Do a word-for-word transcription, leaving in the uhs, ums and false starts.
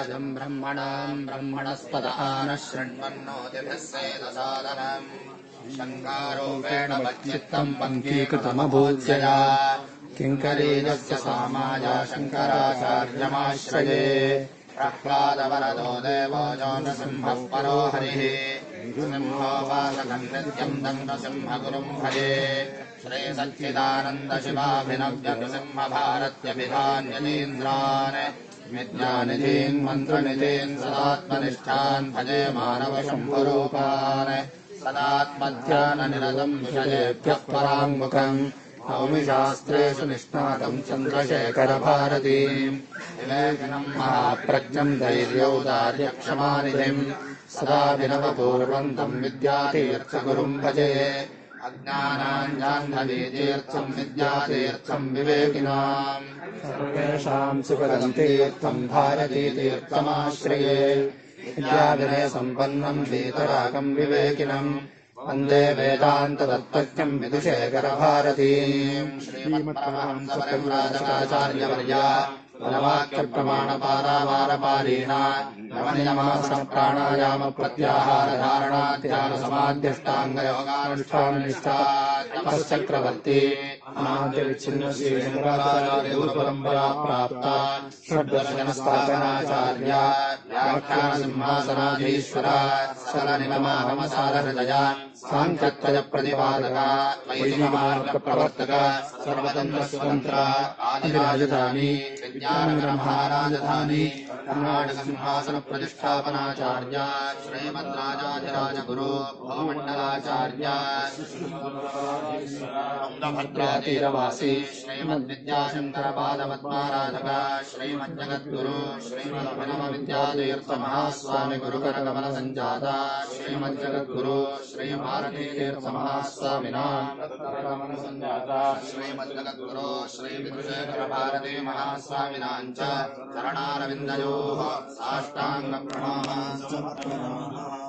वाजम् ब्रह्मणाम् ब्रह्मणस्पद आनः शृण्वन्नोतिभिस्सेदसादनम् शङ्कारूपेण वच्चित्तम् पङ्कीकृतमभूत्यया किङ्करीयस्य सामाया शङ्कराचार्यमाश्रये प्रह्लादवरदो देवो यो नृसिंहः परो हरिः सिंहोपासकम् नित्यम् दण्डसिंहगुरुम् भजे श्रीसच्चिदानन्दशिवाभिनव्यनृसिंहभारत्यभिधान्यतीन्द्रान् विद्यानिधीन् मन्त्रनिधीन् सदात्मनिष्ठान् भजे मानवशम्भुरूपान् सदात्मध्याननिरतम् विषयेभ्यः पराङ्मुखम् नौमि शास्त्रेषु निष्णातम् चन्द्रशेखरभारतीम् विवेकिनम् महाप्रज्ञम् धैर्यौदार्यक्षमानिधिम् सदा विनवपूर्वन्तम् विद्यातीर्थगुरुम् भजे अज्ञानाञ्जाह्नवीतीर्थम् विद्यातीर्थम् विवेकिनाम् सर्वेषाम् सुखदम् तीर्थम् भारतीतीर्थमाश्रये विद्याविनयसम्पन्नम् वीतरागम् विवेकिनम् वन्दे वेदान्ततत्त्वज्ञम् विदुशेखरभारतीम् श्रीमत्परमहंसपरिव्राजकाचार्यवर्या फलवाक्यप्रमाणपारावारपारीणा नवनियमासनप्राणायामप्रत्याहारधारणाध्यानसमाध्यष्टाङ्गयोगानुष्ठाननिष्ठा तपश्चक्रवर्ती अनाद्यविच्छिन्नश्रीशङ्कराचार्यगुरुपरम्परा प्राप्ता षड्दर्शनस्थापनाचार्या व्याख्यानसिंहासनाधीश्वरा सकलनिगमागमसारहृदया साङ्ख्यत्रयप्रतिपादका वैदिकमार्गप्रवर्तका सर्वतन्त्रस्वतन्त्रा आदिराजधानी विज्ञानब्रह्माराजधानी कर्णाटकसिंहासनप्रतिष्ठापनाचार्या श्रीमद्राजाधिराजगुरु भवमण्डलाचार्या भद्रातीरवासी श्रीमद्विद्याशङ्करपादपद्माराधका श्रीमज्जगद्गुरु श्रीमदभिनवविद्यातीर्थमहास्वामि गुरुकरकमलसञ्जाता श्रीमज्जगद्गुरु श्रीभारतीतीर्थमहास्वामिनाम् संजाता श्रीमज्जगद्गुरो श्रीविदुशेखरभारती महास्वामिनाम् च चरणारविन्दयोः साष्टाङ्गप्रणामान् समर्पयामः।